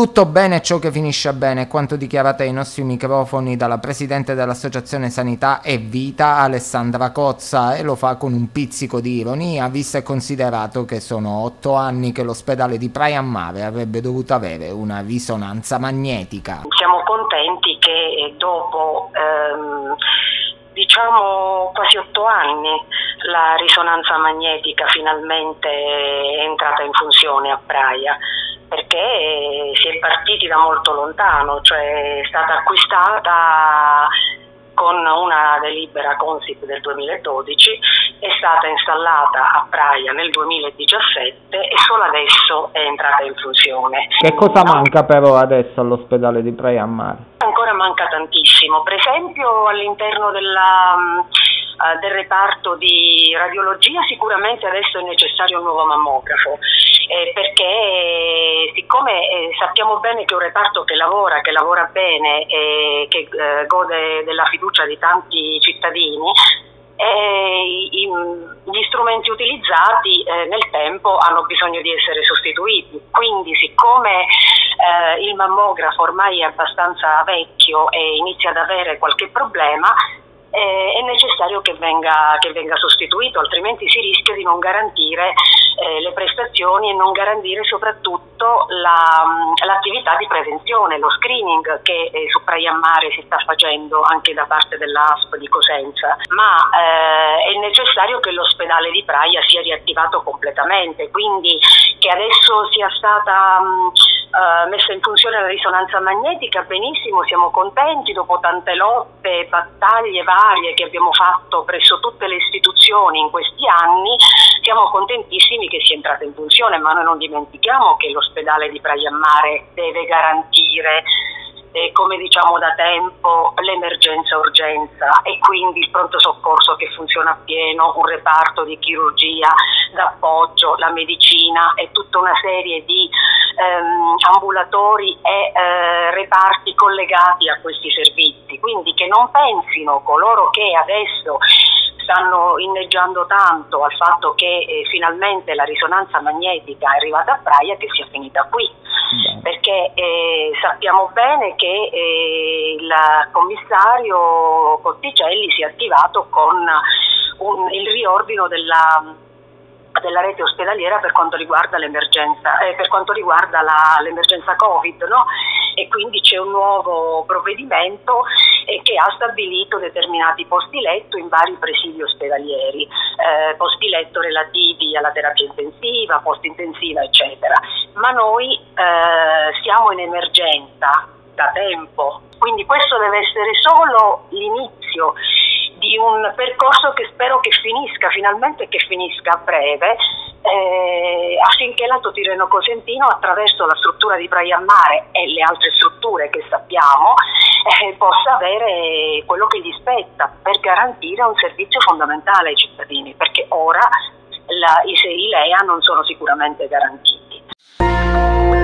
Tutto bene ciò che finisce bene, quanto dichiarate ai nostri microfoni dalla Presidente dell'Associazione Sanità e Vita, Alessandra Cozza, e lo fa con un pizzico di ironia, visto e considerato che sono 8 anni che l'ospedale di Praia a Mare avrebbe dovuto avere una risonanza magnetica. Siamo contenti che dopo quasi 8 anni la risonanza magnetica finalmente è entrata in funzione a Praia, perché si è partiti da molto lontano, cioè è stata acquistata con una delibera Consip del 2012, è stata installata a Praia nel 2017 e solo adesso è entrata in funzione. Che cosa manca però adesso all'ospedale di Praia a Mare? Ancora manca tantissimo, per esempio all'interno del reparto di radiologia sicuramente adesso è necessario un nuovo mammografo, perché siccome sappiamo bene che è un reparto che lavora bene e che gode della fiducia di tanti cittadini, gli strumenti utilizzati nel tempo hanno bisogno di essere sostituiti, quindi siccome il mammografo ormai è abbastanza vecchio e inizia ad avere qualche problema, è necessario che venga sostituito, altrimenti si rischia di non garantire le prestazioni e non garantire soprattutto l'attività di prevenzione, lo screening che su Praia a Mare si sta facendo anche da parte dell'ASP di Cosenza, ma è necessario che l'ospedale di Praia sia riattivato completamente, quindi che adesso sia stata messa in funzione la risonanza magnetica, benissimo, siamo contenti dopo tante lotte, battaglie varie che abbiamo fatto presso tutte le istituzioni in questi anni, siamo contentissimi che sia entrata in funzione, ma noi non dimentichiamo che l'ospedale di Praia a Mare deve garantire, come diciamo da tempo, l'emergenza-urgenza e quindi il pronto soccorso che funziona a pieno, un reparto di chirurgia d'appoggio, la medicina e tutta una serie di ambulatori e reparti collegati a questi servizi, quindi che non pensino coloro che adesso stanno inneggiando tanto al fatto che finalmente la risonanza magnetica è arrivata a Praia che sia finita qui, perché sappiamo bene che il commissario Cotticelli si è attivato con il riordino della rete ospedaliera per quanto riguarda l'emergenza Covid, no? E quindi c'è un nuovo provvedimento che ha stabilito determinati posti letto in vari presidi ospedalieri, posti letto relativi alla terapia intensiva, post intensiva eccetera, ma noi siamo in emergenza da tempo, quindi questo deve essere solo l'inizio di un percorso che spero che finisca finalmente, che finisca a breve, affinché la Tirreno Cosentino, attraverso la struttura di Praia a Mare e le altre strutture che sappiamo, possa avere quello che gli spetta per garantire un servizio fondamentale ai cittadini, perché ora i LEA non sono sicuramente garantiti.